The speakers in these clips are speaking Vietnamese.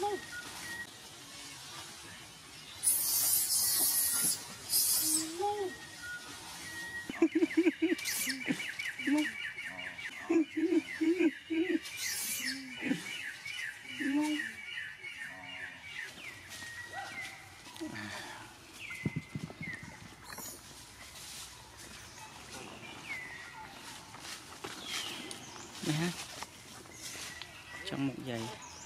Trong một giây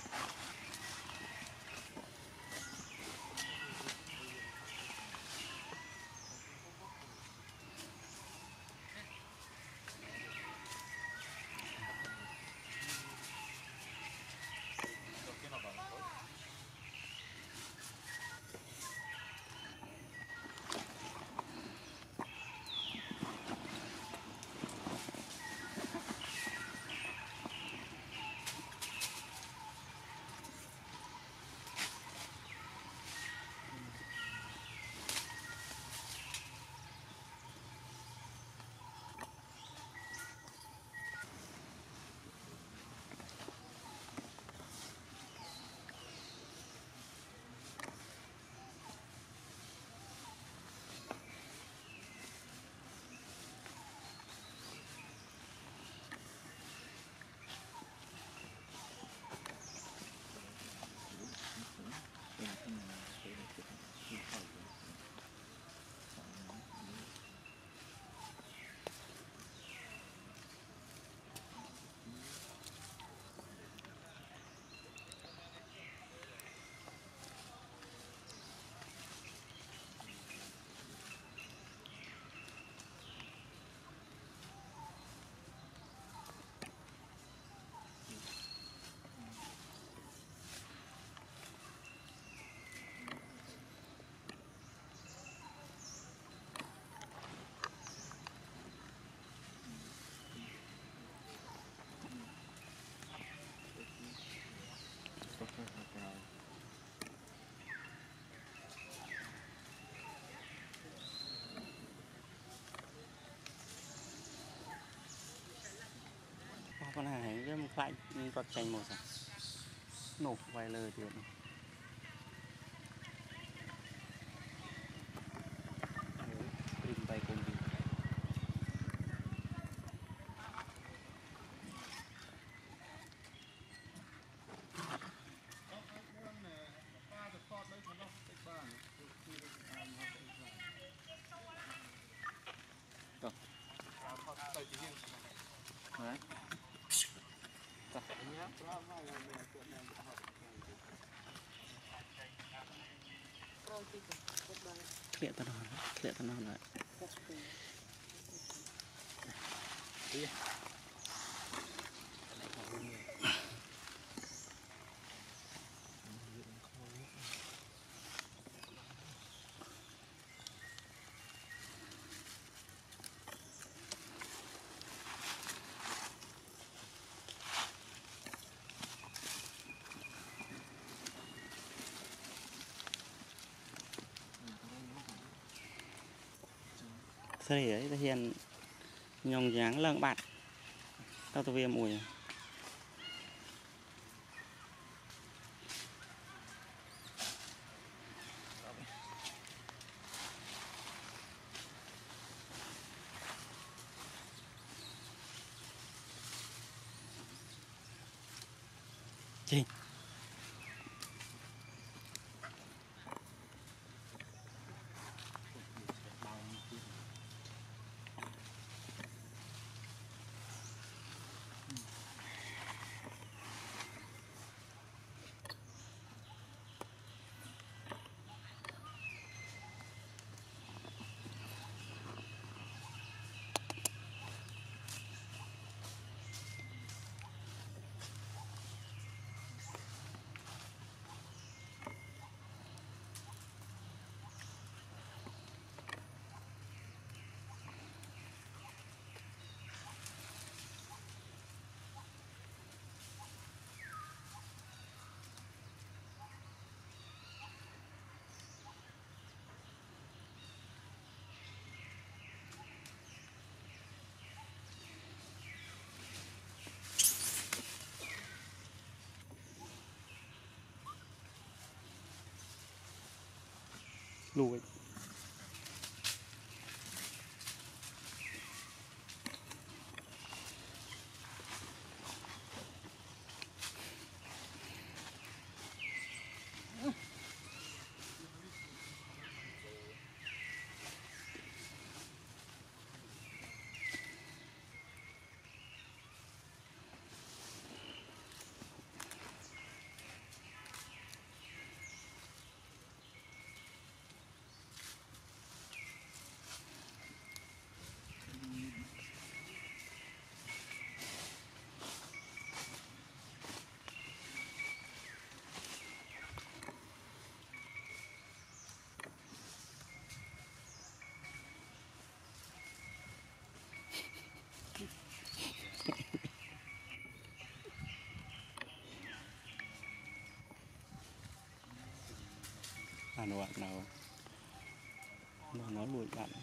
con này cái một lại quạt chành màu sắc nổ vài lời tiền bay cùng đi Lihat tanah lại. Seri ấy ta hiện nhông dáng lợn bạt tao tôi về mùi chị lùi ăn bạn nào nó lùi bạn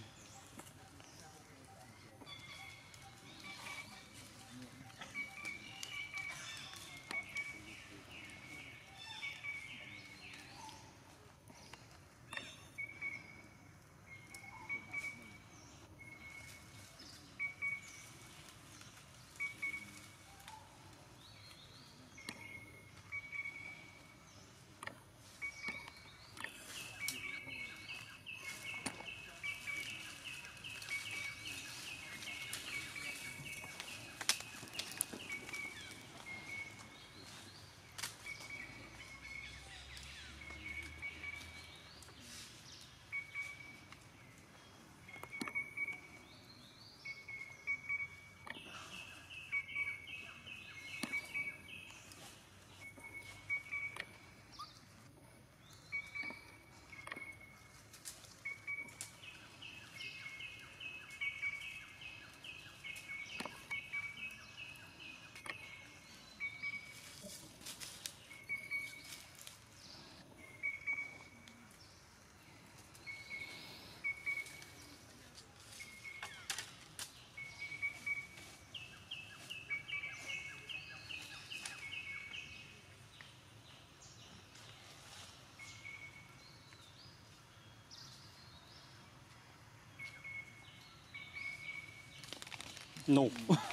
nụ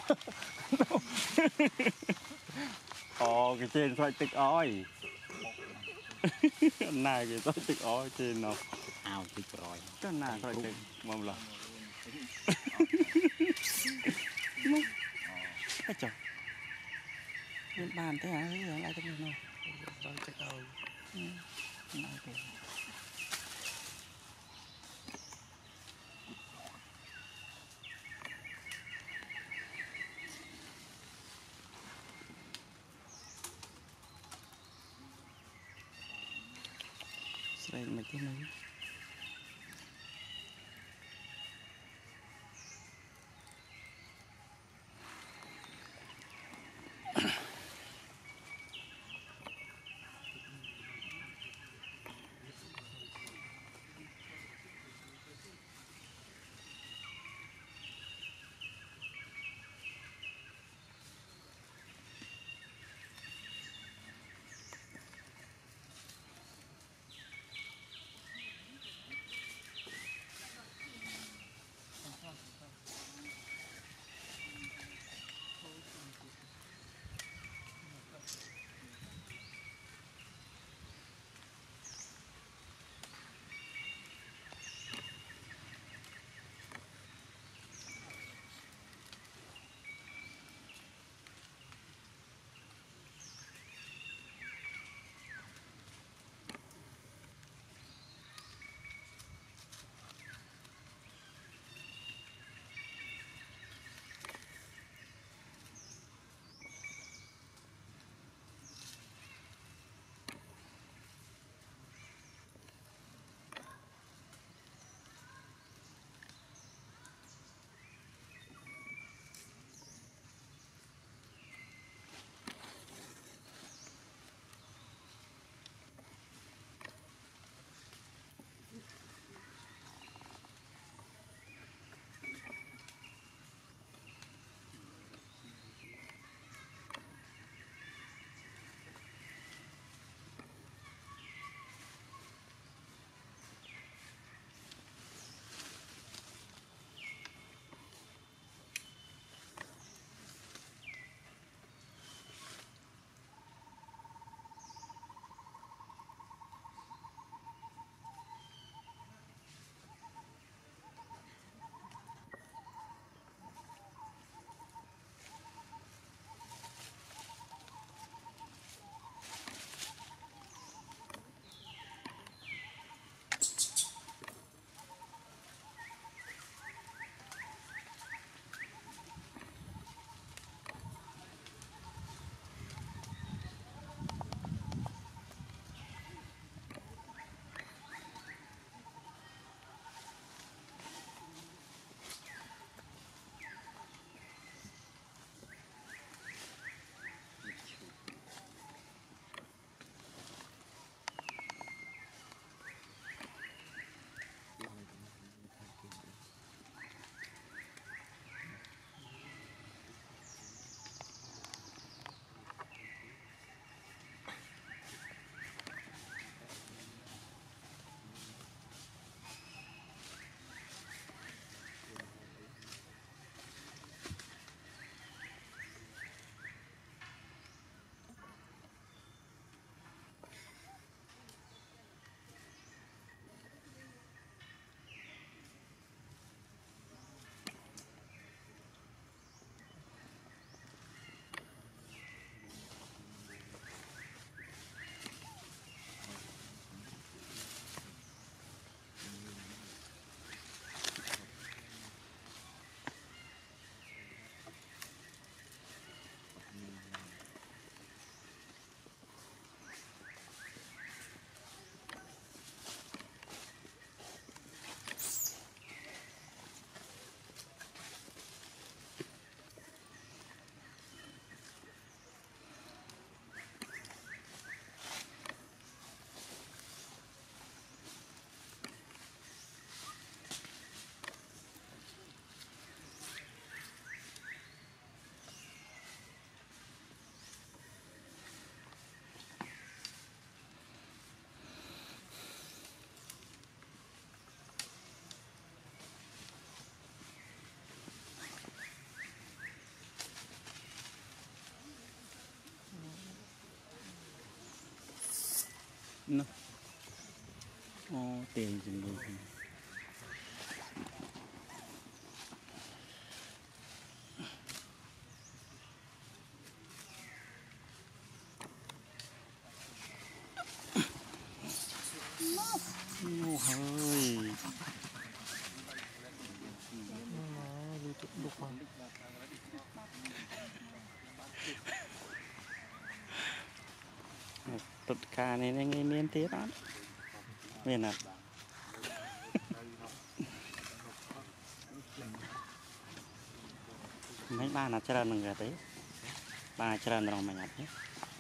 cái trên xoay tích ói này cái xoay tích ói trên nó ao tích rồi cái này xoay tích mầm là cái chồng bên bàn thế hả cái lại cái gì nào xoay tích ói đây mấy cái này nó tiền dừng luôn hơi tất cả này nghe miên tiếc lắm miền nào mấy ba là chơi đàn người đấy ba chơi đàn rồi mà nhặt đấy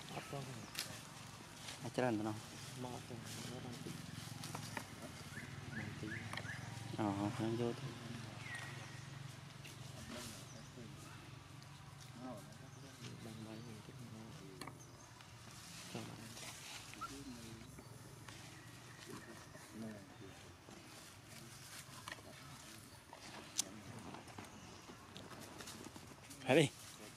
chơi đàn rồi không vô thôi phải đi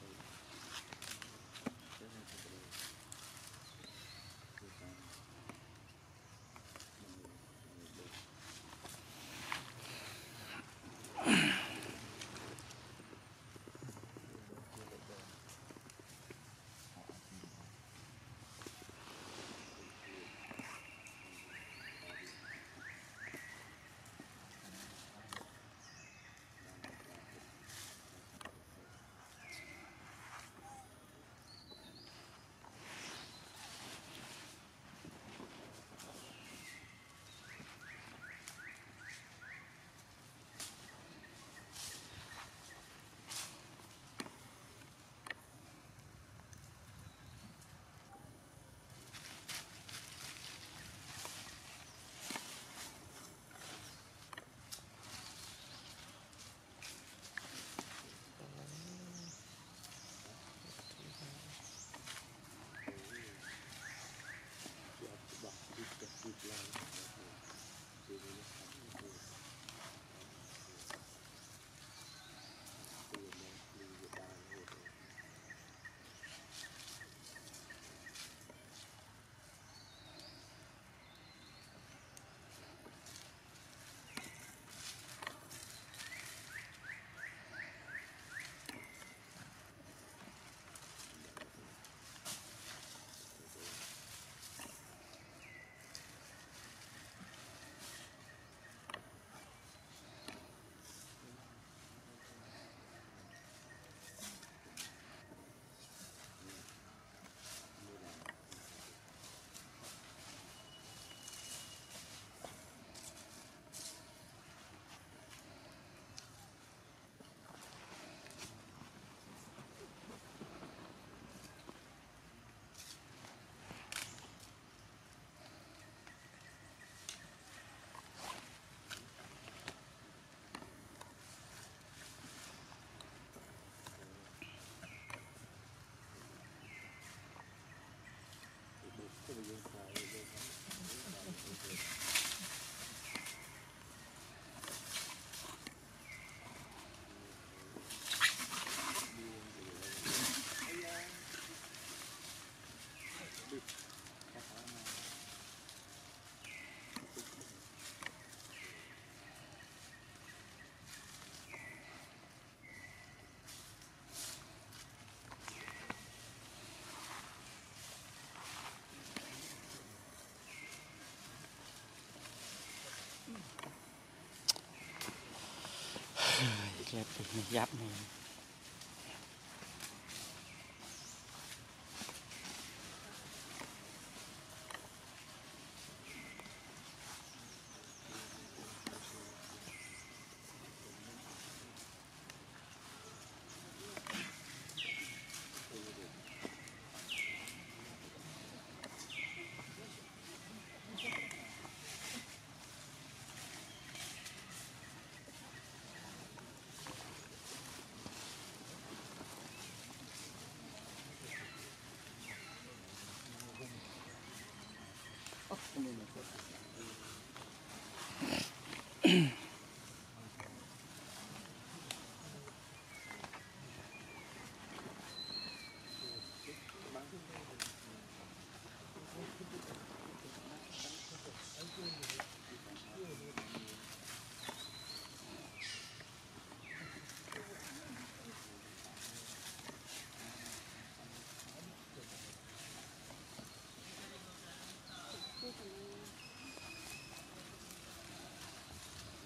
Lihat ini yap nih.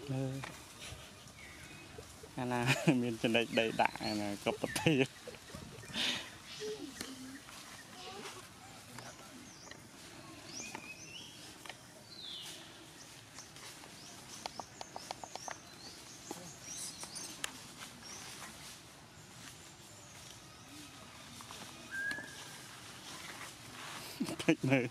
là miền trên đây đầy đạ là cặp tập thể thích nơi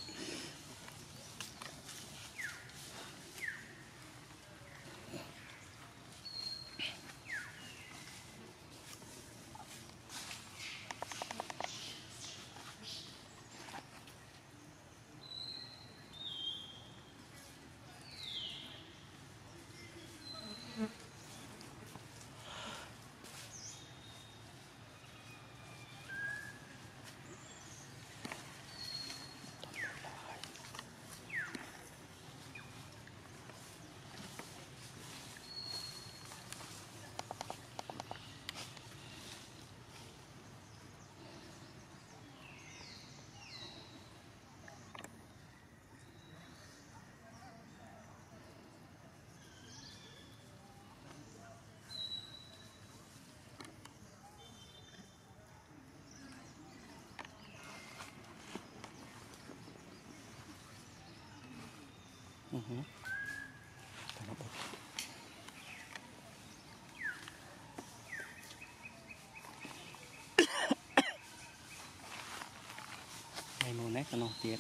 menu này có nổi tiếng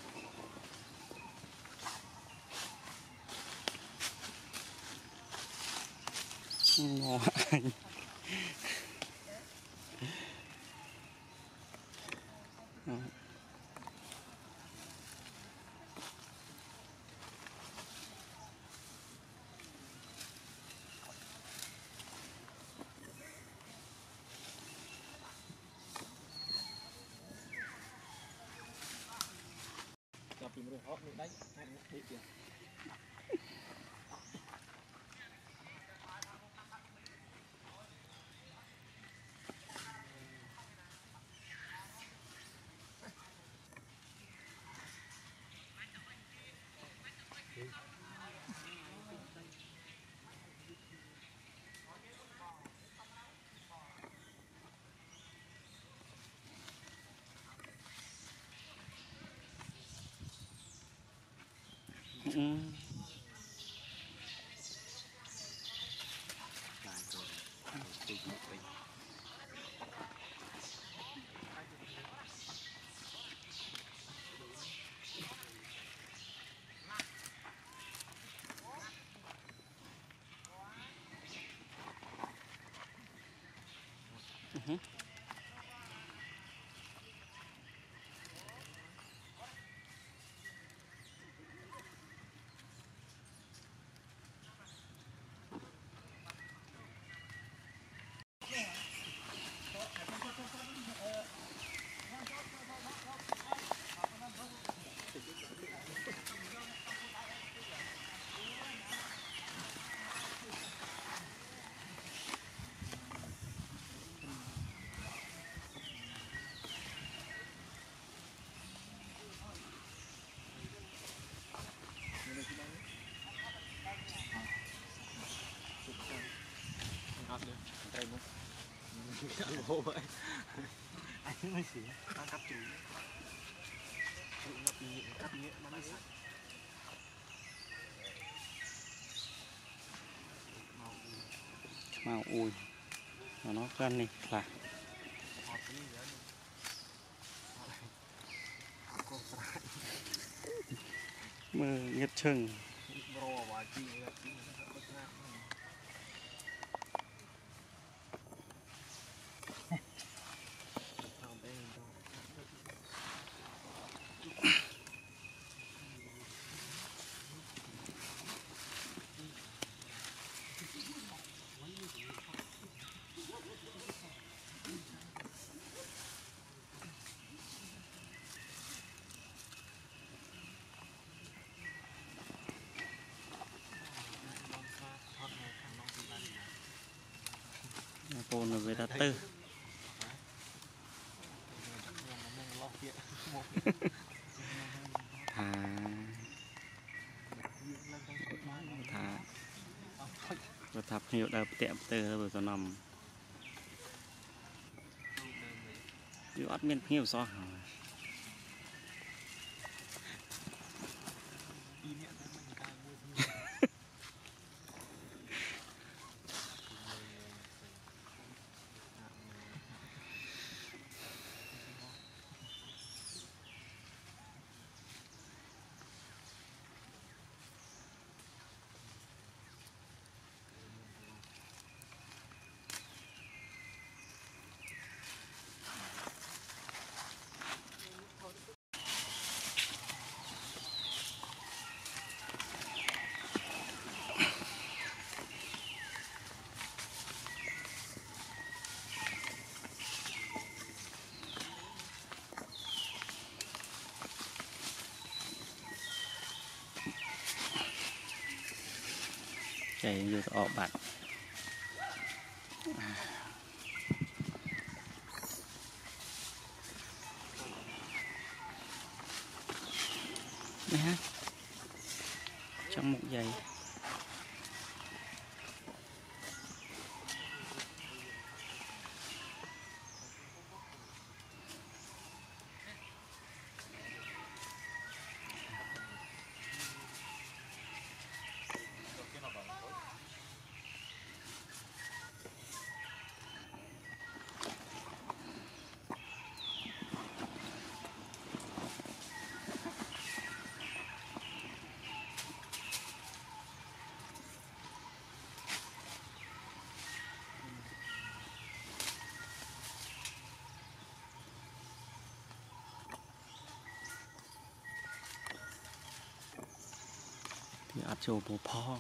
ngon anh tìm được họ đấy hay bị tiền vô vậy anh mới xỉ ta cắt chủ ngập nhịn cắt nhẹ nó mới sạch màu ui nó cân này là mơ nhất chừng cồn về đã tư thà ថាភ្ញៀវដើរផ្ទះផ្ទើទៅសំណំវាអត់មានភ្ញៀវសោះ chạy vô ổ bạch nè trong một giây thì áp châu bố phong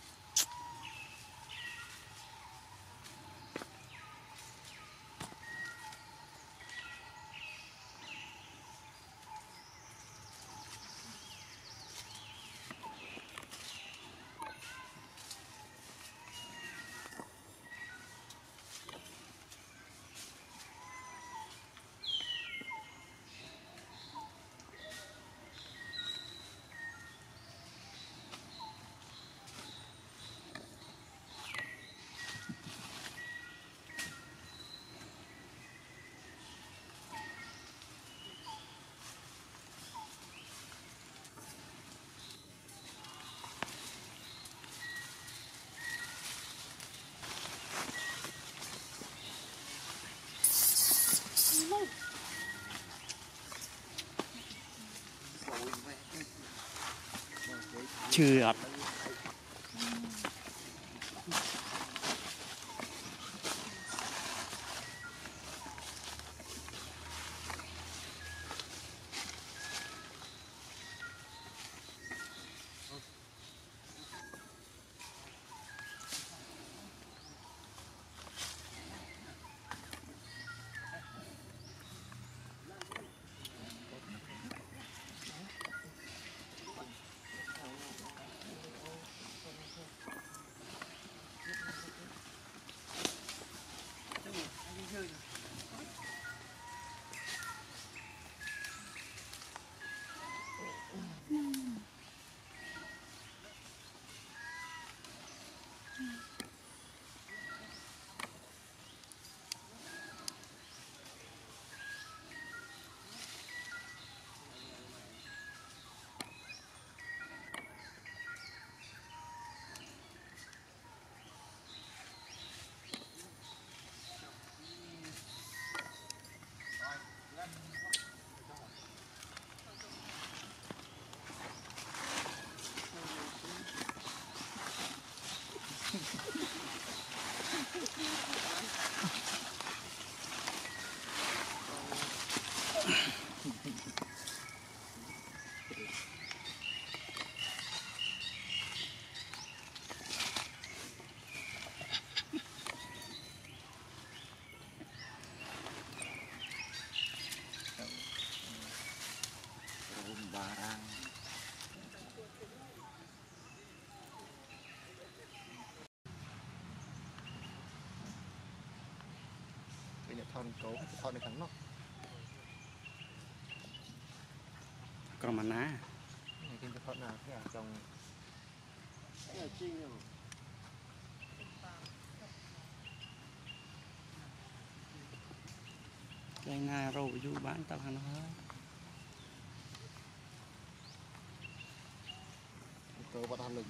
chưa barang cái nhận thon cấu thon này thắng nó còn mà ná này cái thon nào cái trong đây na rồi du bán tao hàng nó cơ bắt hành lực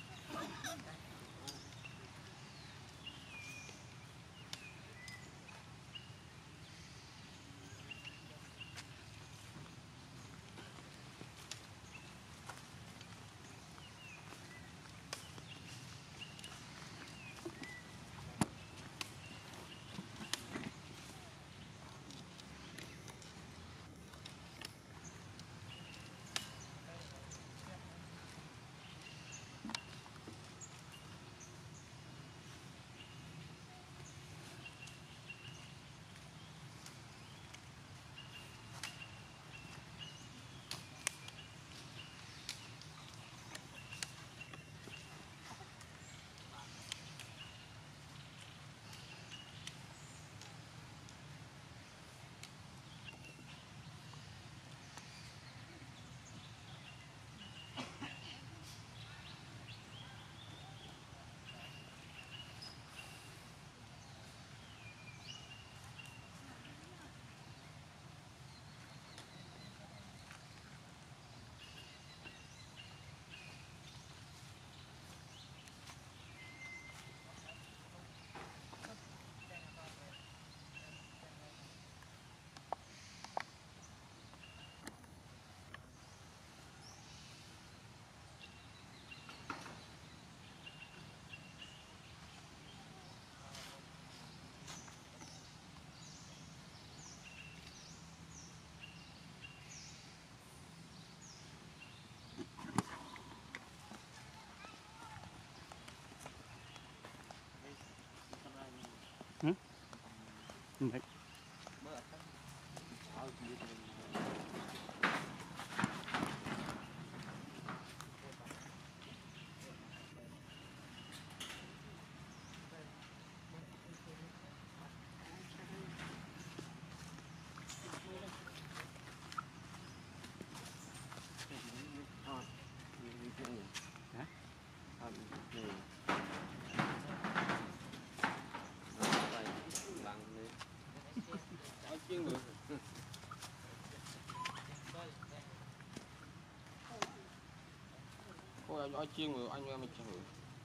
vậy Ôi chiên người anh em mình chiên người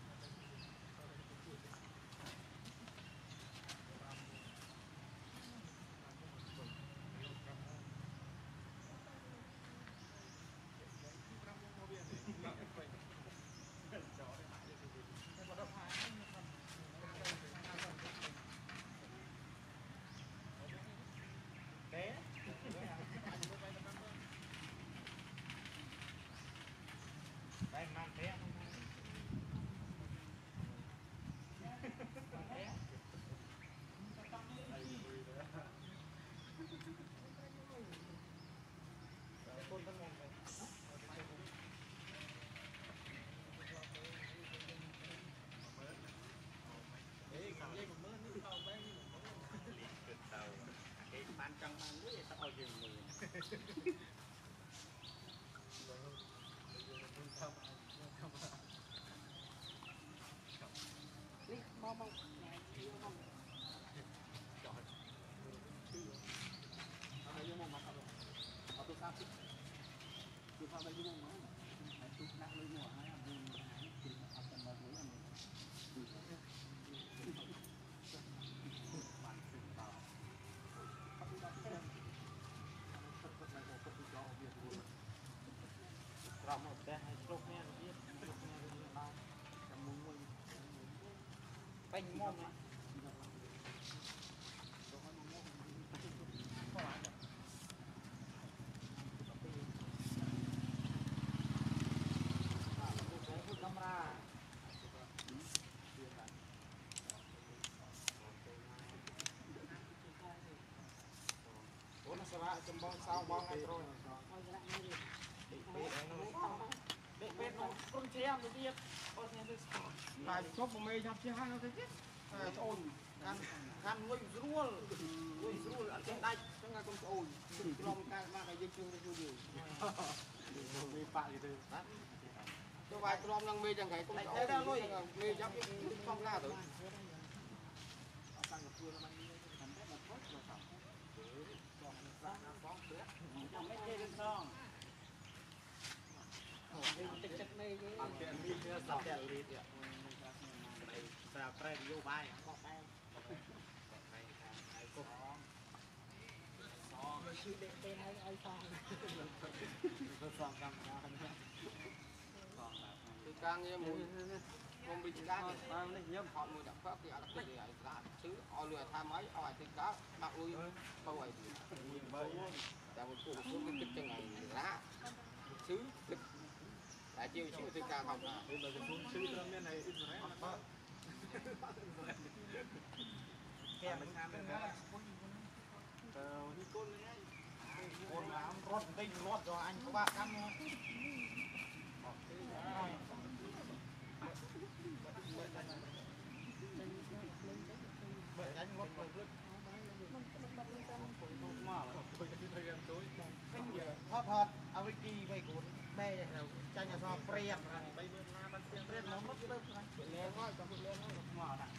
bánh mông bong sao bong ngay rồi Bếp nó con chế em được biết con nghe được lại chốt một mê nhập chứ hai nó thấy chứ ôi gan nuôi rùa ở trên đây trong ngày con ôi lòng cái dây chương nó nhiều mê bạ gì từ cho vài con đang mê chẳng cái con ôi ra nuôi mê chấp cái không ra được sao đẹp đi ạ sao trái vô vai có tay chữ điện tên ai sang sang cam thì càng nghe mùi không bị cá nhớ họ mùi đặc pháp thì ở cái gì ấy ra chứ họ lừa tham mấy họ thì cá bạc ui câu ấy thì tại một cụ xuống cái chân này lá chứ tại chiều chứ thì càng không là thì là xuống chứ bên này ít rồi kèm mình tham cái con làm rót tinh rót cho anh có bạn ăn thoát thoátเอาไปกีไปกุนแม่เราใจจะชอบเปรี้ยไปเมื่อมามันเปรี้ยน้ำมันเปรี้ยเลี้ยงน้อยกับเลี้ยงน้อยกับหม้อน่ะ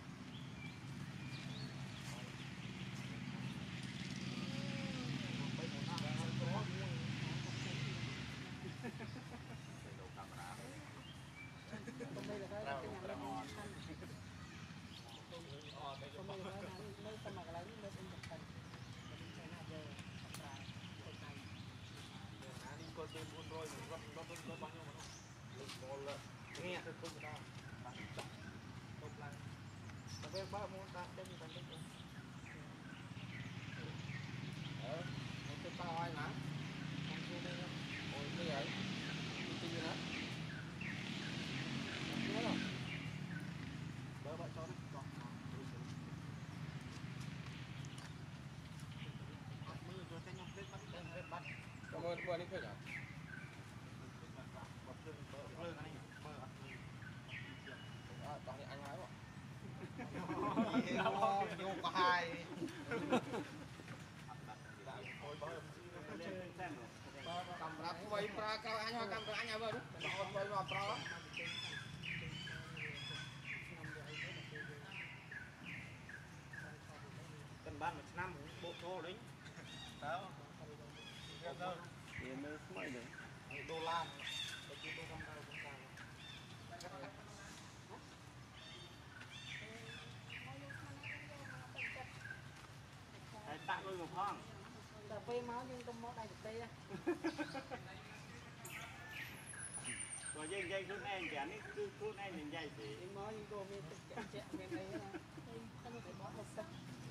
nghe tôi không có không làm tapi ba muốn ta đem đi thành cái cái tao ai mà không chưa đây ôi cái vậy cái gì nữa nhớ không đỡ bạn cho đấy mưa rồi cái nhóc lên bắt cảm ơn qua đi khơi nhở tao thì anh nói rồi vô có hai cầm rạp quay pra cao anh hoa cầm anh em ơi đó quay vào pro cần ban một năm bộ thô đấy đó tiền mới mấy được đô la tặng đôi một phong cà phê máu nhưng không máu đầy thực tế rồi dây thuốc này chả ní thuốc này mình dây thì máu nhưng cô mình chạy bên đây không phải máu thật sắc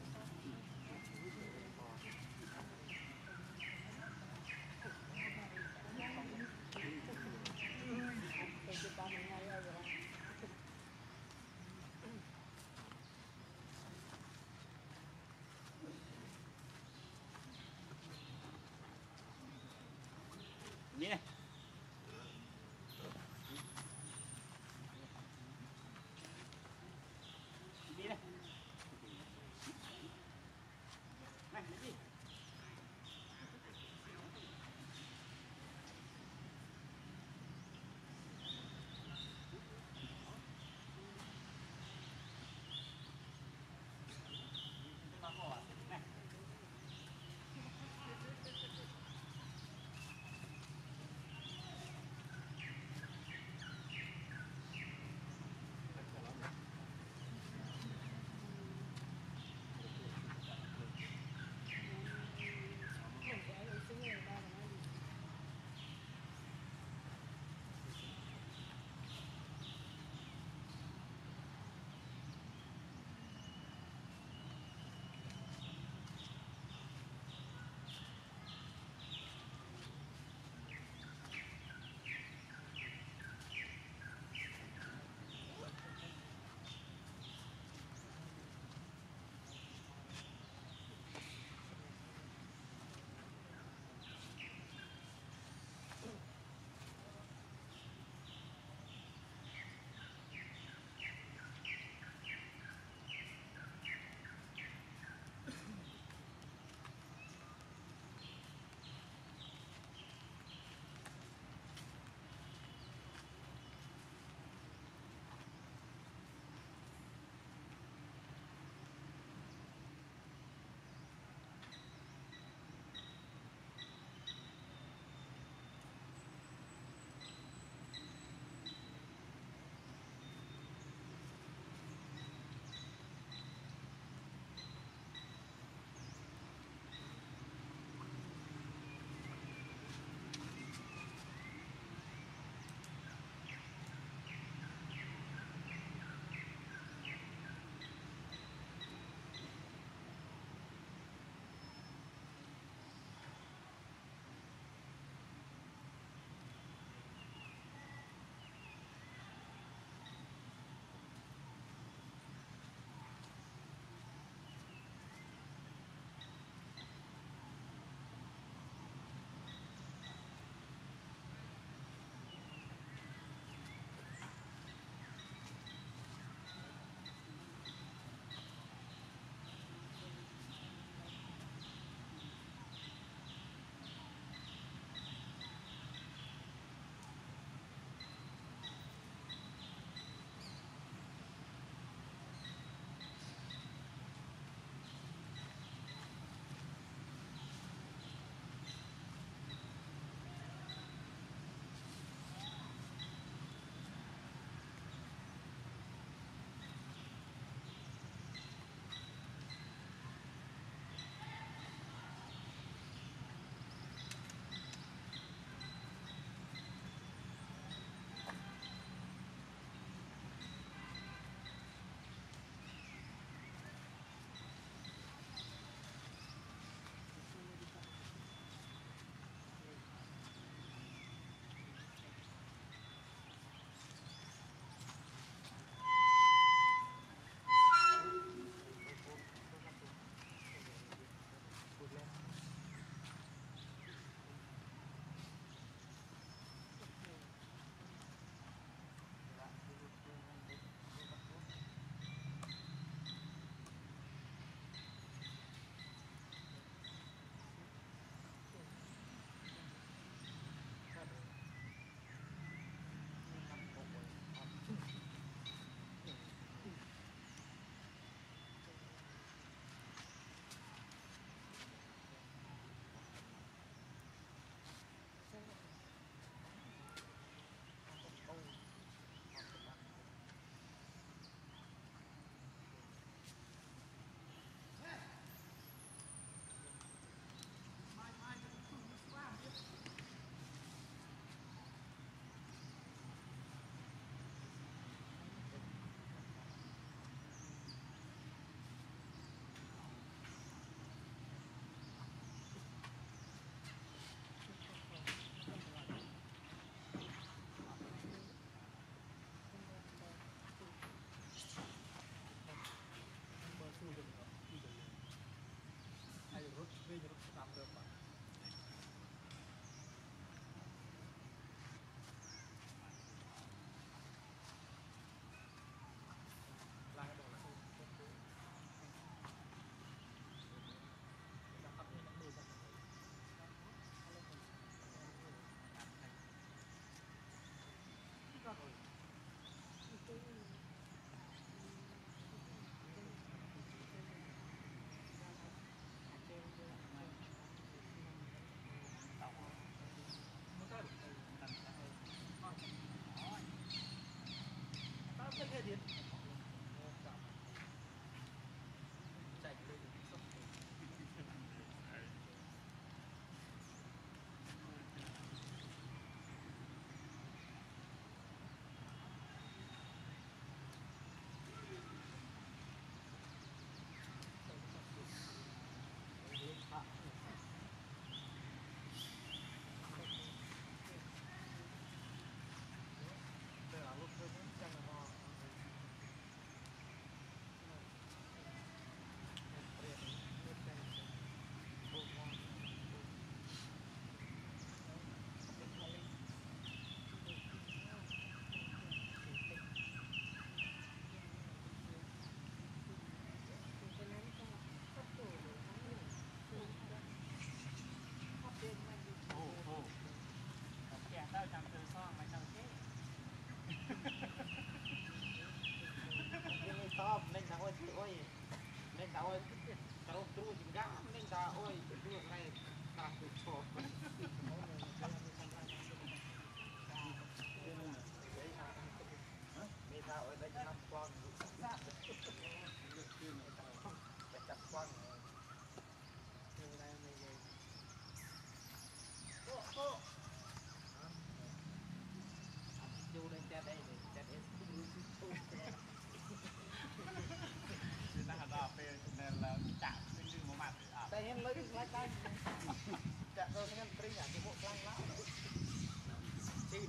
yeah. Đi đây. Này, đi.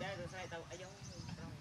rồi sai tao ấy giống trong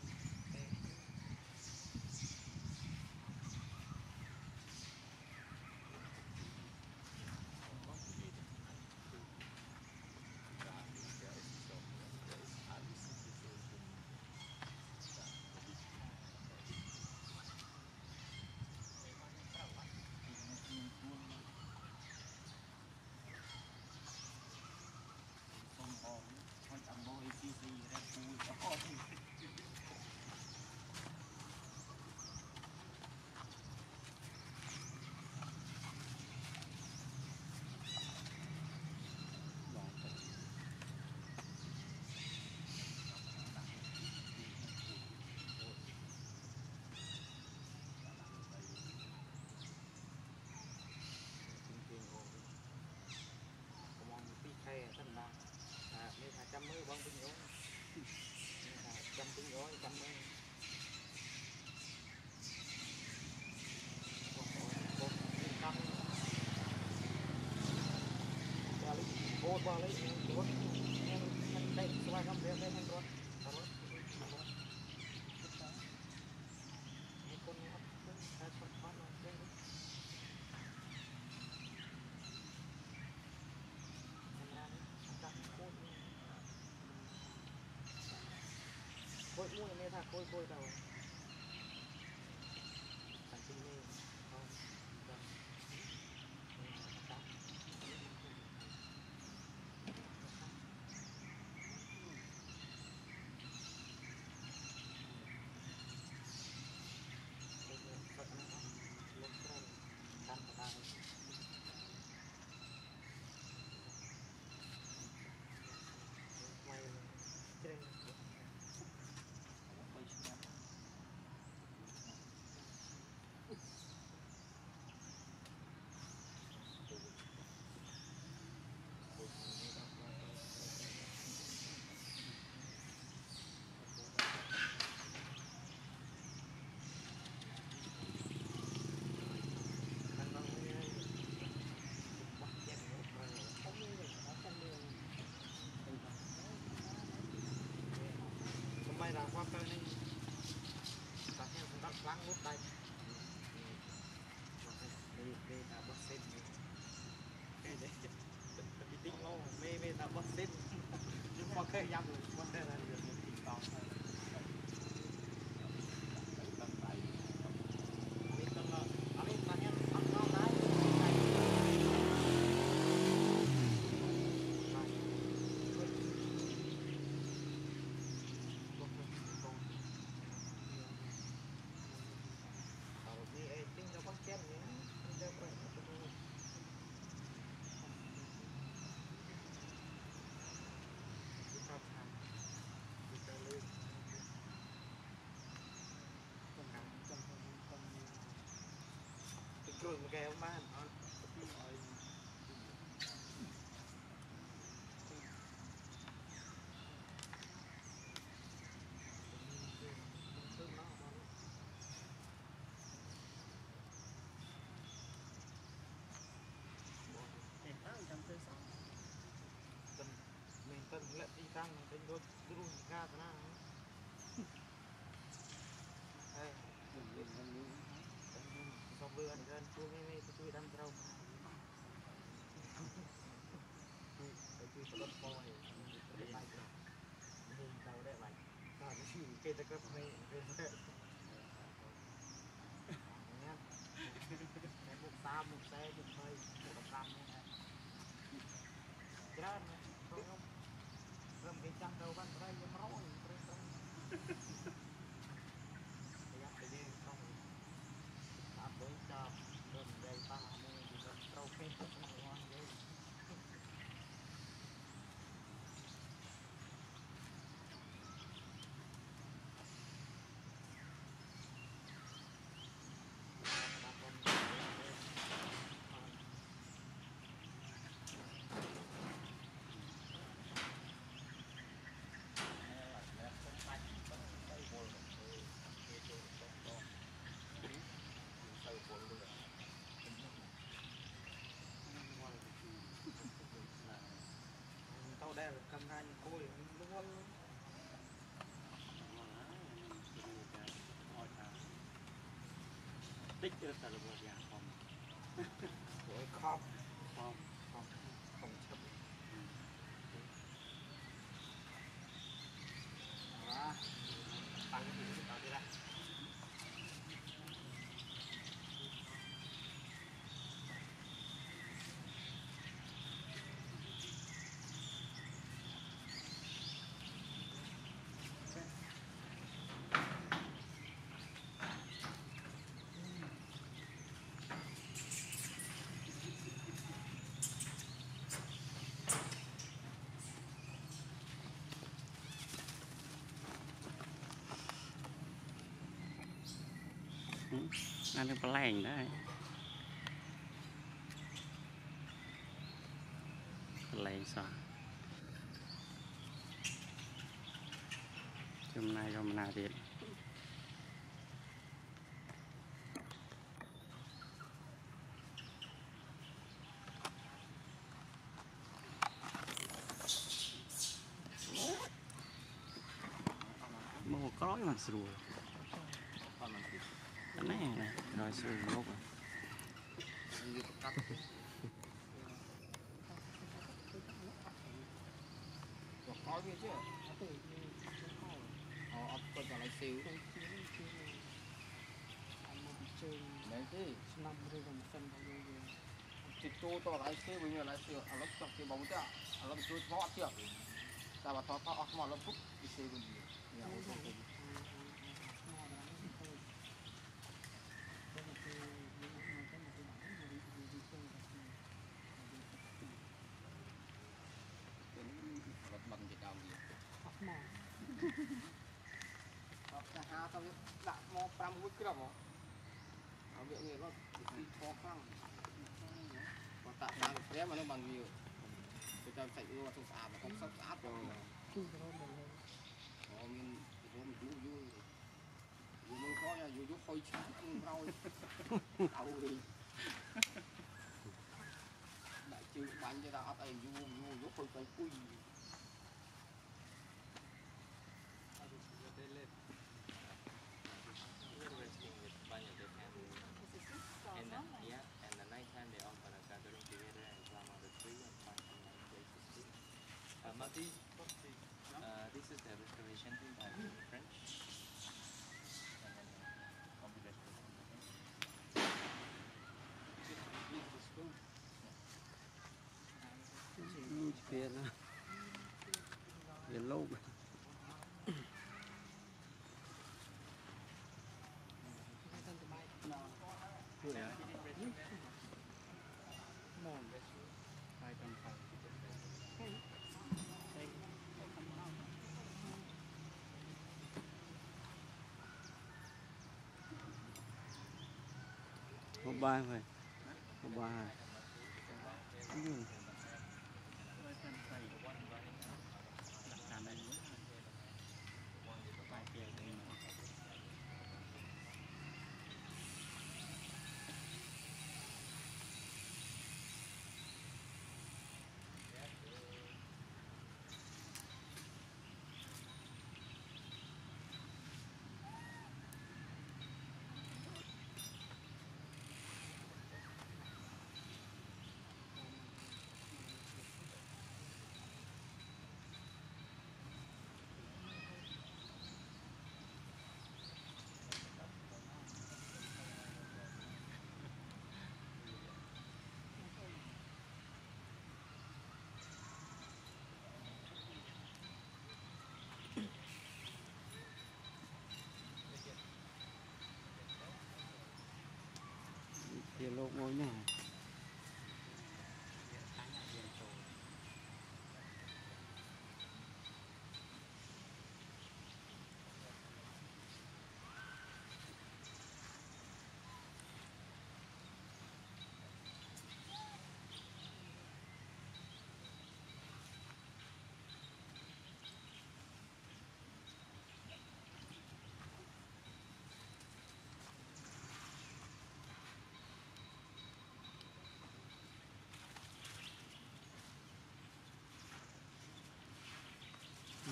trăm mươi bông tinh gói trăm tinh gói trăm mươi ô ba lấy rốt em đây qua không đây đây rốt rốt con ngót hai con đây khôi mua này thà khôi khôi đầu thành tinh này không là qua cây này ta theo cũng đắp láng lút đây mê là bớt xếp cái đấy bị tinh lâu mê là bớt xếp nhưng qua cây dăm rồi qua cây là được một tí to thôi rồi một cái ông ba mình tân lại đi tăng mình đôi đu ra thế nào đây sau bữa ăn gần tôi nghe tôi đang trâu tôi có đất coi để bài mình tàu đấy bài và cái gì cây ta cấp này về nhá một tam một xe một hơi một trăm cái đó không rầm cái trăm đầu văn đây nó máu rồi bây giờ không tạm với cho rầm đây ba mươi thì rầm trâu phê rất là ngon đấy tao đây là cầm hai côi đúng không tích được là một nhà phòng Ôi khóc không Khóc Không chấp Đó Tăng cái gì đó đi ra ăn được lành đấy lành sao hôm nay hôm nào thì một cõi mà sủi này này rồi sủi một Có kia chứ ấp con vào lại xíu Đấy chứ Chị chô to lại xíu bây giờ lại xíu lấp chọc cái bóng chứ lấp chô thoát chưa ta bảo thoát thoát mà lấp phút đi xíu bây giờ bằng Việt Nam gì cả hai tao đặt mò 5 phút cái đó ở viện này nó khó khăn còn tại đang thế mà nó bằng nhiều tôi cho sạch vô trong xã mà không sắp xã rồi mình hôm chú vui vui khó nha vui khôi chán rau đau đi đại chữ bánh cho ta ấp ấy vui khôi cái cùi This is the restoration thing by French. Tiền á, tiền lâu. Một bài vậy, một bài. Tiền lộn ngôi nhà.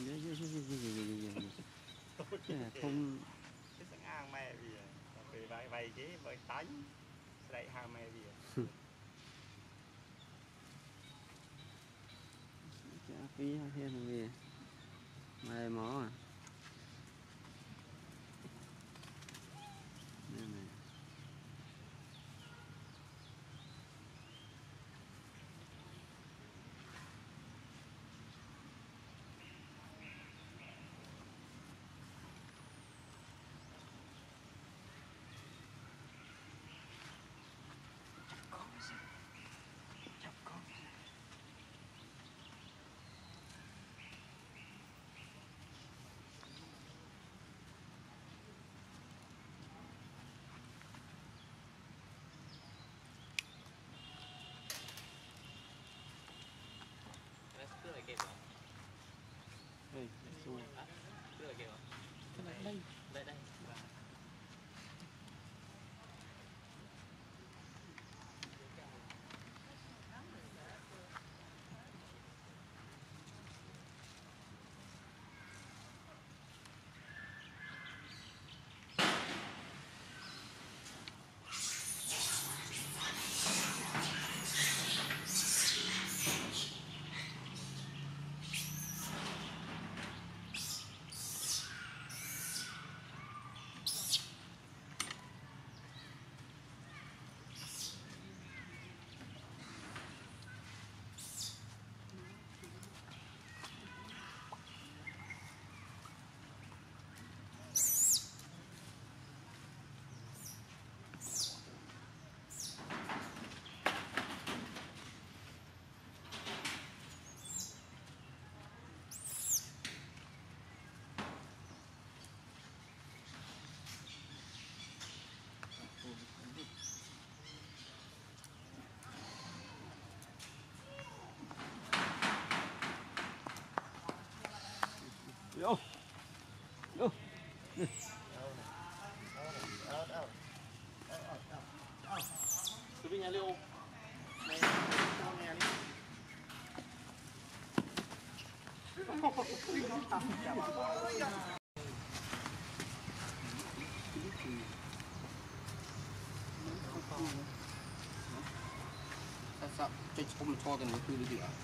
Không cái sáng ngang mẹ vì về này chứ với tánh lại hà mày gì phí thêm gì mày mỏ à đây xui đây đây vô vô cứ đi nhà liêu này nhà đi sao chơi không cho cái này cứ đi ạ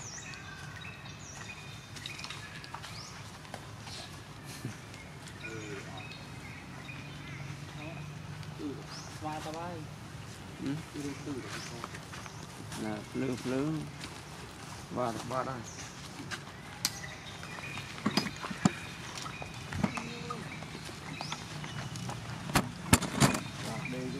qua tao bay từ từ là lư và được ba đây đây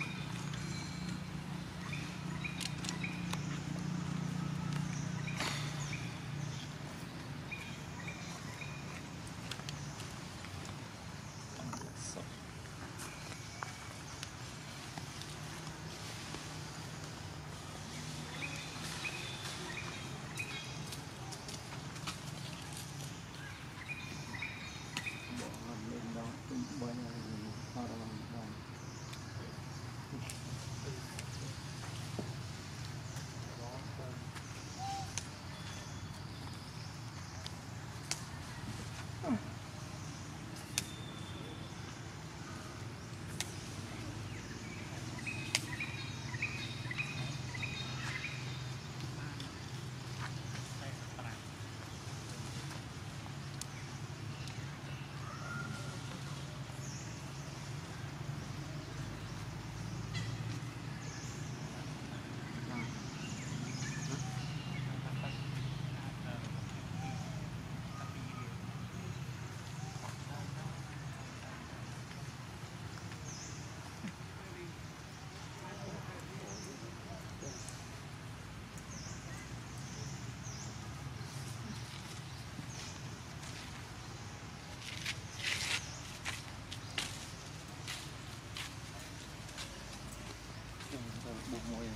buộc môi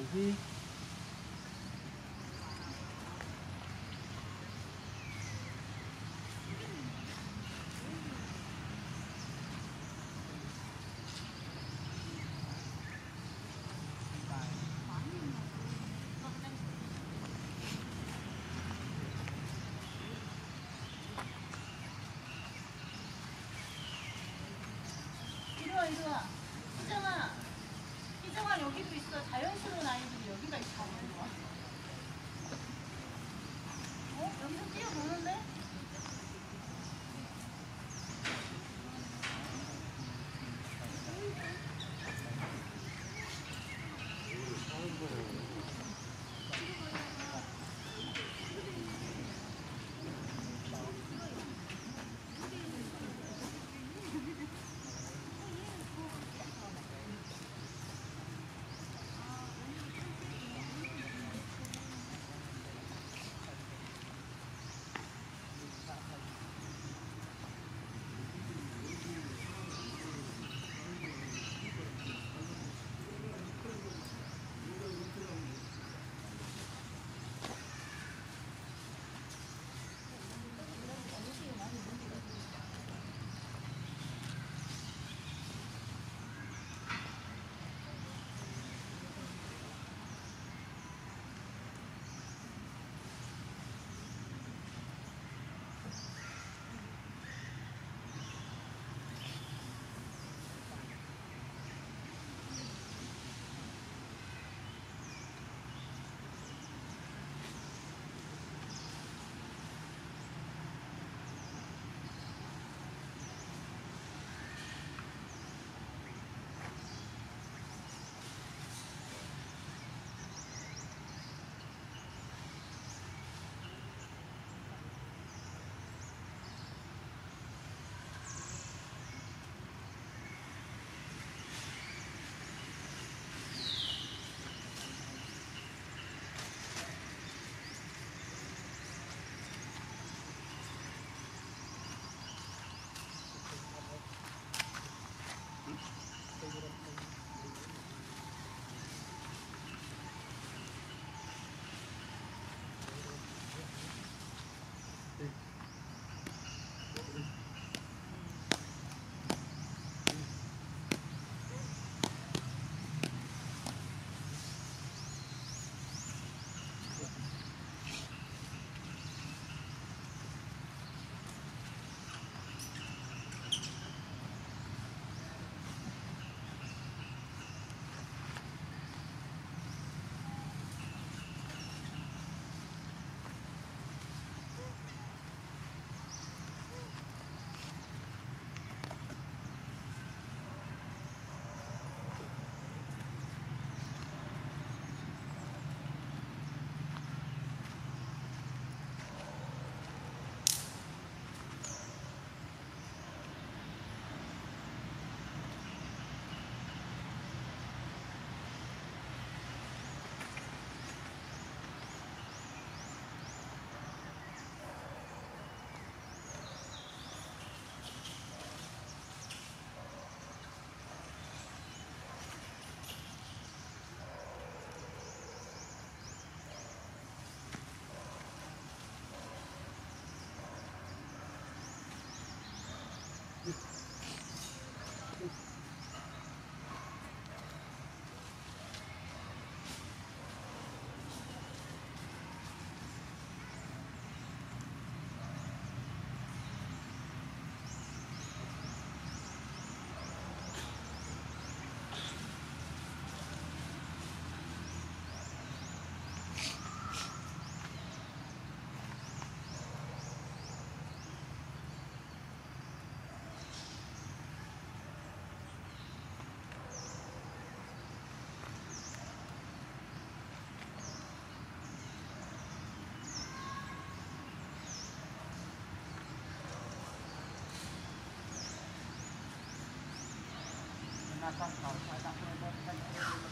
Thì 이리와. 희정아. 희정아 여기도 있어. 자연스러운 아이들이 여기가 있어. 여기서 뛰어노는데? atas kau saya tak boleh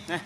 Nè.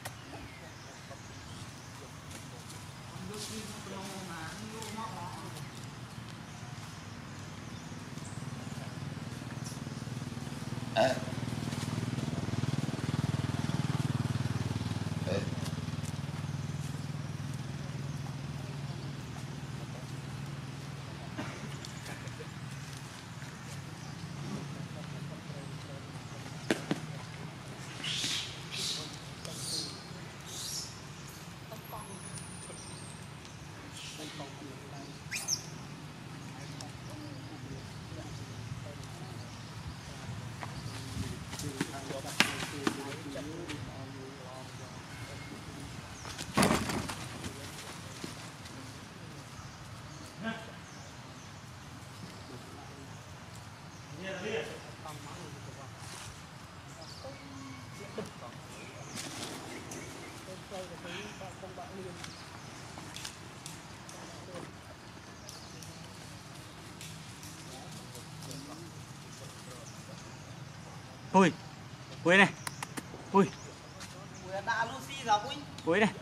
Ui, ui này, ui, đã Lucy rồi ui. ui này.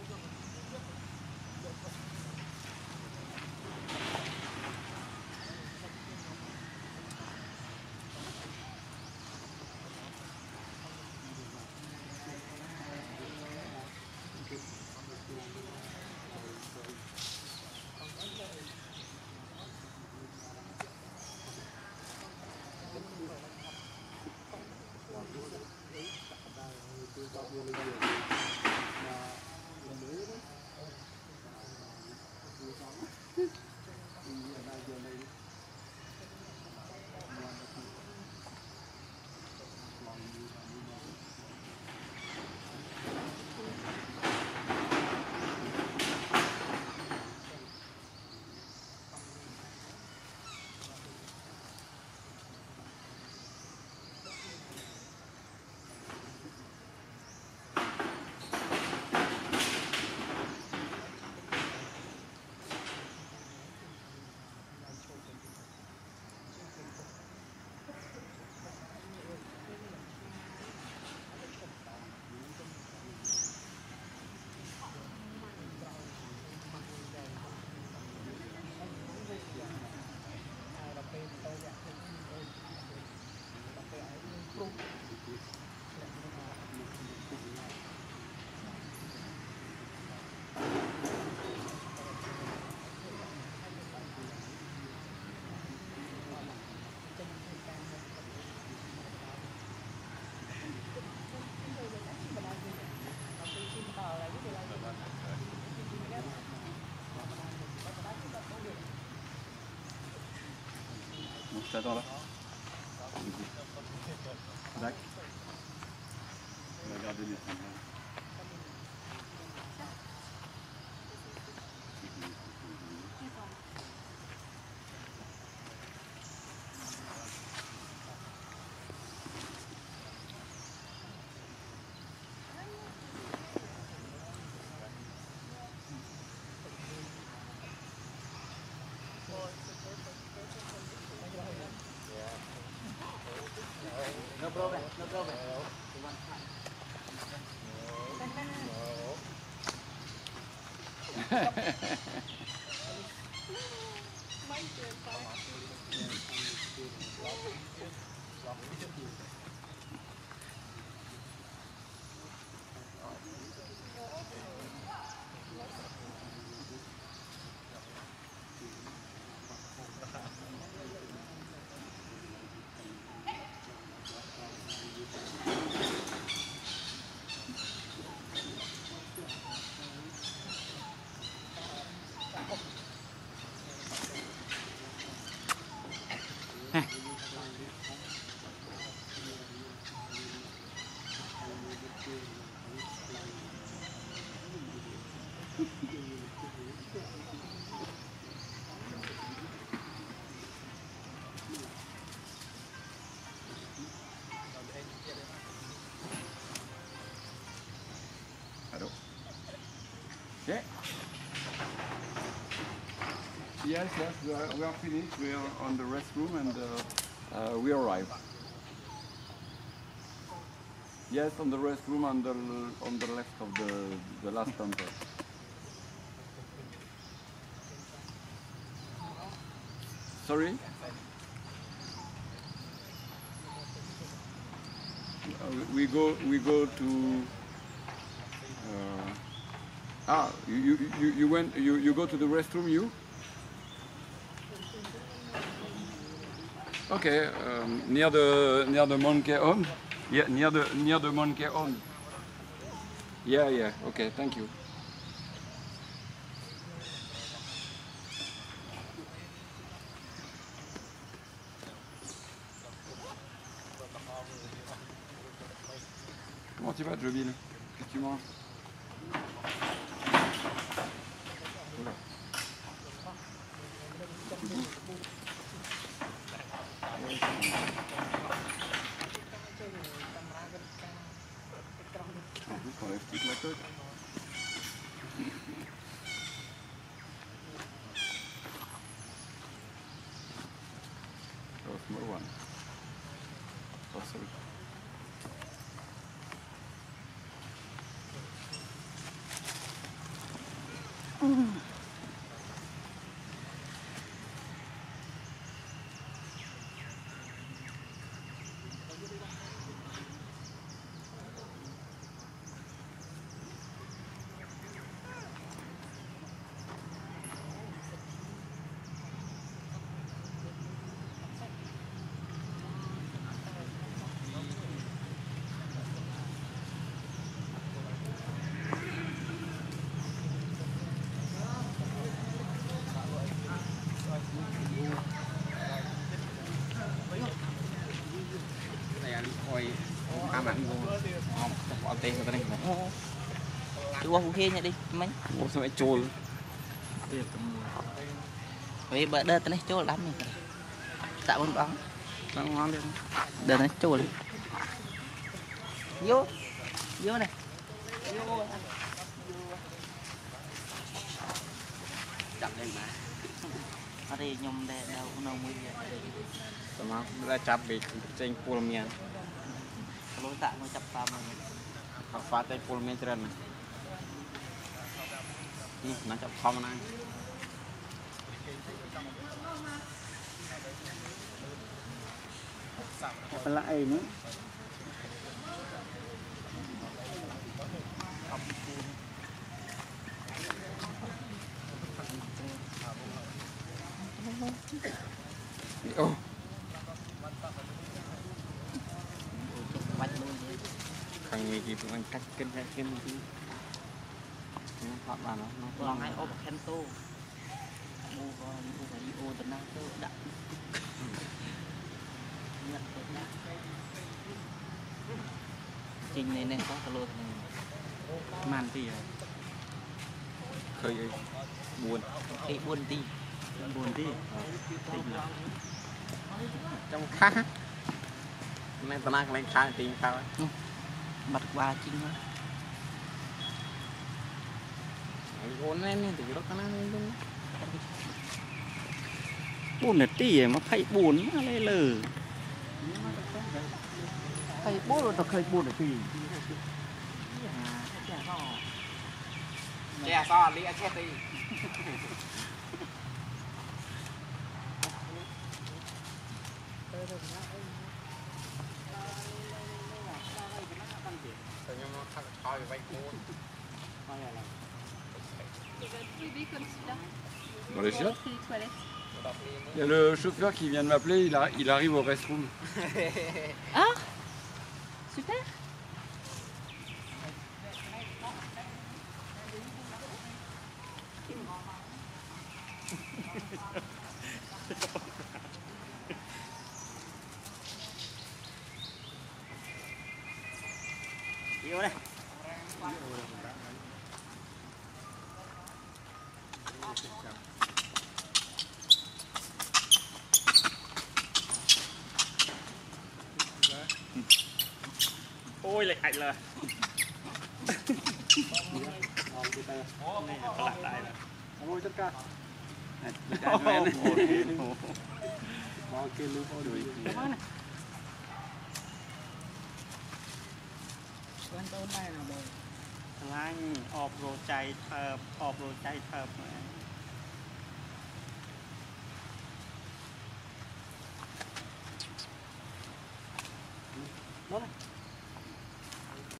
Je t'attends là. Zach. On va garder les films. No problem, no problem. Hello. Yeah. Yes, we are finished. We are on the restroom and we arrive. Yes, on the restroom on the left of the last counter. Sorry? We go to you go to the restroom, you? Okay, near the monkey home. Yeah, near the monkey home. Yeah, okay, thank you. Comment tu vas, Jobin? Qu'est-ce que tu manges? Voilà. En plus, t'enlèves toute la coque. Oh, small one. Oh, sorry. Chú qua Phú Khê nhá đi mấy Ủa sao lại trôi? vậy bữa đợt này chỗ lắm mình tạo con bóng Đang ngon đi. đợt này chỗ vô vô này chậm lên mà ở đây nhom đây đâu nó mới Tụi nó đã chắp bị trên pol miền. lối tạo nó chập tam rồi Họ phá tay pol miền trên này. Nó chắp không này. Lại nữa. Oh. Khang nghi kịp mình cắt kinh ra kinh đi. Nó thoát vào nó lòng hay ốp khen tô mua phải đi ô tận năng tô đặt nhận được trình này này có lô này màn gì rồi Khơi buồn. cái buồn đi trong khá. Nên tao đang lên khá tiền sao ấy. bật qua chính thôi Ôn lên thì nó có năng luôn. Buồn là tỉ mà phải buồn mà lấy lờ. Phải buồn rồi tao khơi buồn là tỉ. Chè so đi ăn chết đi. Dans les chiottes. Il y a le chauffeur qui vient de m'appeler, il arrive au restroom. Ah, super. Vô đây. Ôi lại ảnh là. Này có lại lại là. Ôi tất cả. ăn tôm này nào bồi ឆ្លាញ់អបរោចៃថើបអបរោចៃថើប